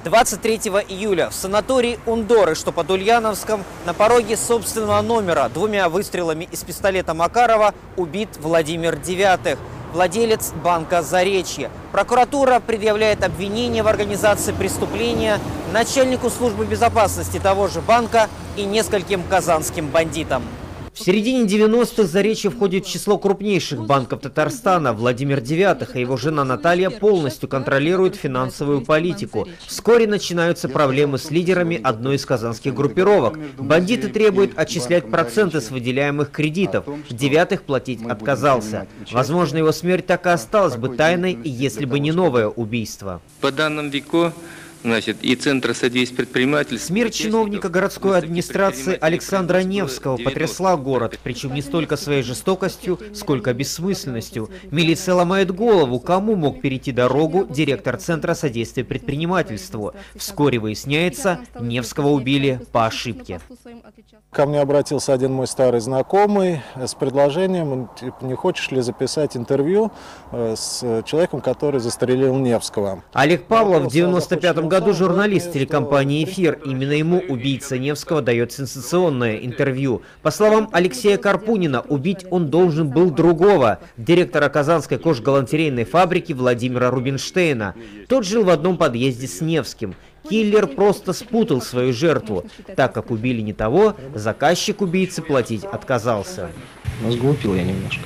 23 июля в санатории Ундоры, что под Ульяновском, на пороге собственного номера двумя выстрелами из пистолета Макарова убит Владимир Девятых, владелец банка «Заречье». Прокуратура предъявляет обвинение в организации преступления начальнику службы безопасности того же банка и нескольким казанским бандитам. В середине 90-х Заречье входит в число крупнейших банков Татарстана. Владимир Девятых и его жена Наталья полностью контролируют финансовую политику. Вскоре начинаются проблемы с лидерами одной из казанских группировок. Бандиты требуют отчислять проценты с выделяемых кредитов. Девятых платить отказался. Возможно, его смерть так и осталась бы тайной, если бы не новое убийство. По данным ВИКО, и Центра содействия предпринимательству. Смерть чиновника городской администрации Александра Невского потрясла город, причем не столько своей жестокостью, сколько бессмысленностью. Милиция ломает голову, кому мог перейти дорогу директор Центра содействия предпринимательству. Вскоре выясняется, Невского убили по ошибке. Ко мне обратился один мой старый знакомый с предложением: не хочешь ли записать интервью с человеком, который застрелил Невского. Олег Павлов в 1995 году журналист телекомпании «Эфир». Именно ему убийца Невского дает сенсационное интервью. По словам Алексея Карпунина, убить он должен был другого – директора казанской кожгалантерейной фабрики Владимира Рубинштейна. Тот жил в одном подъезде с Невским. Киллер просто спутал свою жертву. Так как убили не того, заказчик убийцы платить отказался. Сглупил я немножко.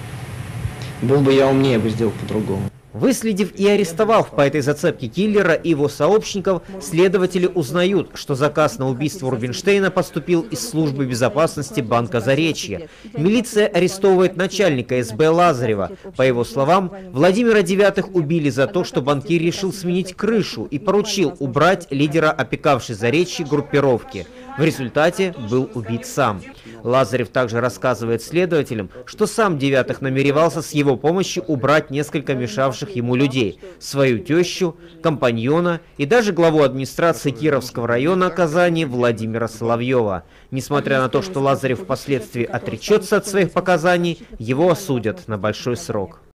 Был бы я умнее, бы сделал по-другому. Выследив и арестовав по этой зацепке киллера и его сообщников, следователи узнают, что заказ на убийство Рубинштейна поступил из службы безопасности банка «Заречье». Милиция арестовывает начальника СБ Лазарева. По его словам, Владимира Девятых убили за то, что банкир решил сменить крышу и поручил убрать лидера опекавшей Заречье группировки. В результате был убит сам. Лазарев также рассказывает следователям, что сам Девятых намеревался с его помощью убрать несколько мешавших ему людей – свою тещу, компаньона и даже главу администрации Кировского района Казани Владимира Соловьева. Несмотря на то, что Лазарев впоследствии отречется от своих показаний, его осудят на большой срок.